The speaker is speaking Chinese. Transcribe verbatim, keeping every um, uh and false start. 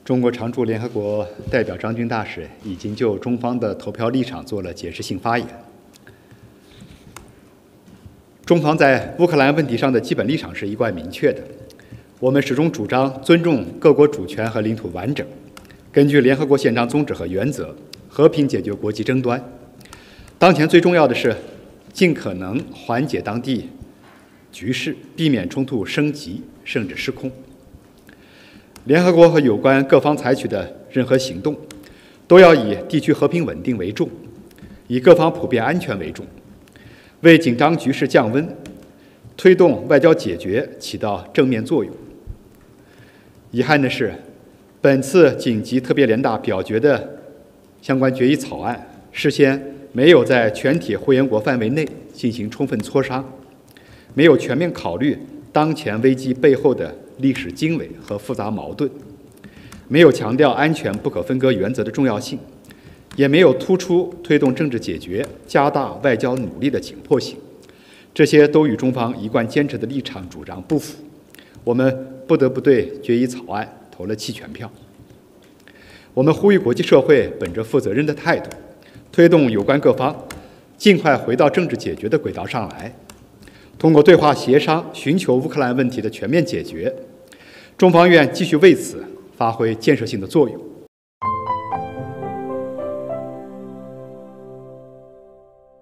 中国常驻联合国代表张军大使已经就中方的投票立场做了解释性发言。中方在乌克兰问题上的基本立场是一贯明确的，我们始终主张尊重各国主权和领土完整，根据联合国宪章宗旨和原则，和平解决国际争端。当前最重要的是尽可能缓解当地局势，避免冲突升级甚至失控。联合国和有关各方采取的任何行动，都要以地区和平稳定为重，以各方普遍安全为重，为紧张局势降温、推动外交解决起到正面作用。遗憾的是，本次紧急特别联大表决的相关决议草案，事先没有在全体会员国范围内进行充分磋商，没有全面考虑当前危机背后的历史经纬和复杂矛盾，没有强调安全不可分割原则的重要性，也没有突出推动政治解决、加大外交努力的紧迫性，这些都与中方一贯坚持的立场主张不符，我们不得不对决议草案投了弃权票。我们呼吁国际社会本着负责任的态度，推动有关各方尽快回到政治解决的轨道上来，通过对话协商寻求乌克兰问题的全面解决。中方愿继续为此发挥建设性的作用。